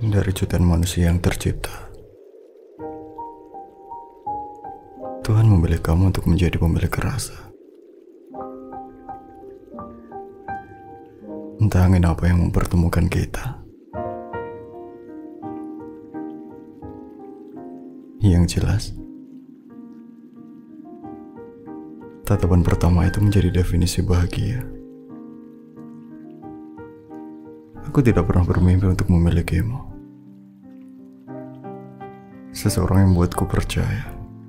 Dari jutaan manusia yang tercipta, Tuhan memilih kamu untuk menjadi pemilik rasa. Entah angin apa yang mempertemukan kita. Yang jelas, tatapan pertama itu menjadi definisi bahagia. Aku tidak pernah bermimpi untuk memilikimu. Seseorang yang membuatku percaya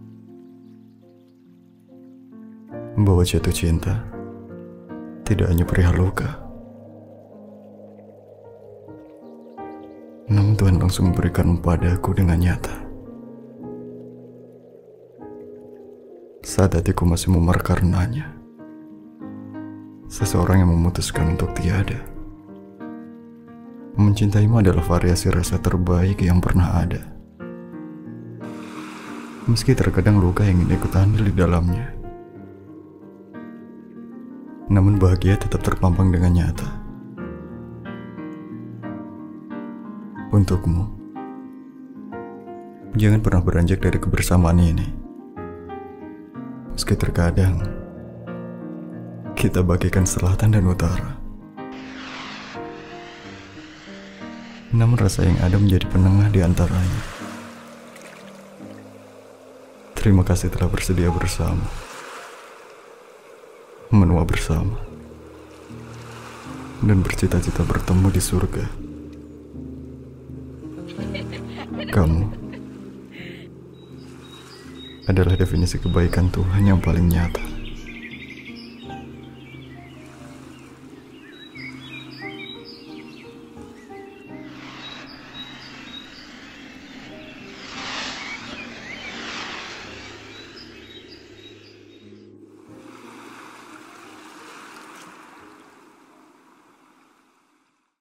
bahwa jatuh cinta tidak hanya perihal luka, namun Tuhan langsung memberikan padaku dengan nyata. Saat hatiku masih memar karenanya, seseorang yang memutuskan untuk tiada. Mencintaimu adalah variasi rasa terbaik yang pernah ada. Meski terkadang luka yang ingin ikut andil di dalamnya, namun bahagia tetap terpampang dengan nyata. Untukmu, jangan pernah beranjak dari kebersamaan ini. Meski terkadang kita bagikan selatan dan utara, namun rasa yang ada menjadi penengah di antaranya. Terima kasih telah bersedia bersama, menua bersama, dan bercita-cita bertemu di surga. Kamu adalah definisi kebaikan Tuhan yang paling nyata.